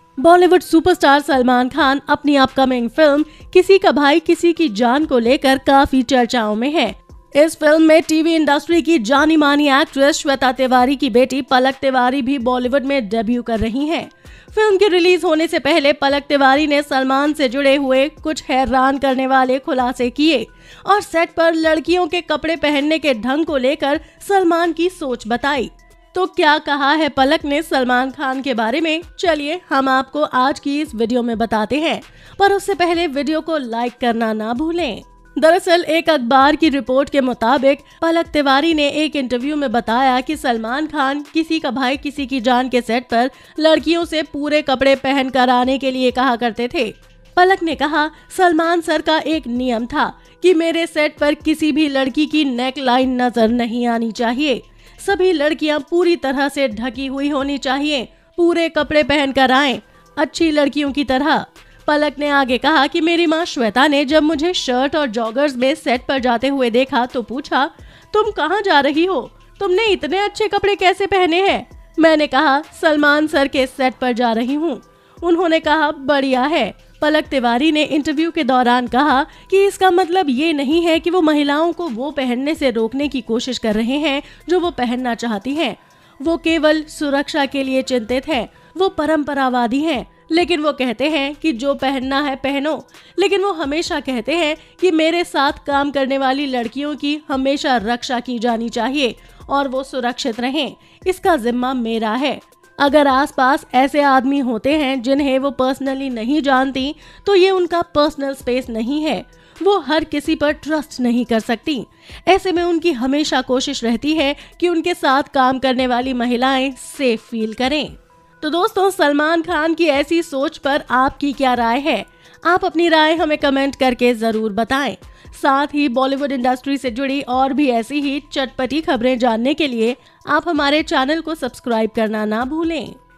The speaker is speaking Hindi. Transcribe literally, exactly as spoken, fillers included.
बॉलीवुड सुपरस्टार सलमान खान अपनी अपकमिंग फिल्म किसी का भाई किसी की जान को लेकर काफी चर्चाओं में है। इस फिल्म में टीवी इंडस्ट्री की जानी मानी एक्ट्रेस श्वेता तिवारी की बेटी पलक तिवारी भी बॉलीवुड में डेब्यू कर रही हैं। फिल्म के रिलीज होने से पहले पलक तिवारी ने सलमान से जुड़े हुए कुछ हैरान करने वाले खुलासे किए और सेट पर लड़कियों के कपड़े पहनने के ढंग को लेकर सलमान की सोच बताई। तो क्या कहा है पलक ने सलमान खान के बारे में, चलिए हम आपको आज की इस वीडियो में बताते हैं, पर उससे पहले वीडियो को लाइक करना ना भूलें। दरअसल एक अखबार की रिपोर्ट के मुताबिक पलक तिवारी ने एक इंटरव्यू में बताया कि सलमान खान किसी का भाई किसी की जान के सेट पर लड़कियों से पूरे कपड़े पहन कर आने के लिए कहा करते थे। पलक ने कहा, सलमान सर का एक नियम था कि मेरे सेट पर किसी भी लड़की की नेक लाइन नजर नहीं आनी चाहिए, सभी लड़कियां पूरी तरह से ढकी हुई होनी चाहिए, पूरे कपड़े पहन कर आए, अच्छी लड़कियों की तरह। पलक ने आगे कहा कि मेरी माँ श्वेता ने जब मुझे शर्ट और जॉगर्स में सेट पर जाते हुए देखा तो पूछा, तुम कहाँ जा रही हो, तुमने इतने अच्छे कपड़े कैसे पहने हैं? मैंने कहा, सलमान सर के सेट पर जा रही हूँ। उन्होंने कहा, बढ़िया है। पलक तिवारी ने इंटरव्यू के दौरान कहा कि इसका मतलब ये नहीं है कि वो महिलाओं को वो पहनने से रोकने की कोशिश कर रहे हैं जो वो पहनना चाहती हैं। वो केवल सुरक्षा के लिए चिंतित हैं। वो परंपरावादी हैं, लेकिन वो कहते हैं कि जो पहनना है पहनो, लेकिन वो हमेशा कहते हैं कि मेरे साथ काम करने वाली लड़कियों की हमेशा रक्षा की जानी चाहिए और वो सुरक्षित रहें, इसका जिम्मा मेरा है। अगर आसपास ऐसे आदमी होते हैं जिन्हें वो पर्सनली नहीं जानती तो ये उनका पर्सनल स्पेस नहीं है, वो हर किसी पर ट्रस्ट नहीं कर सकती। ऐसे में उनकी हमेशा कोशिश रहती है कि उनके साथ काम करने वाली महिलाएं सेफ फील करें। तो दोस्तों, सलमान खान की ऐसी सोच पर आपकी क्या राय है? आप अपनी राय हमें कमेंट करके जरूर बताएं। साथ ही बॉलीवुड इंडस्ट्री से जुड़ी और भी ऐसी ही चटपटी खबरें जानने के लिए आप हमारे चैनल को सब्सक्राइब करना ना भूलें।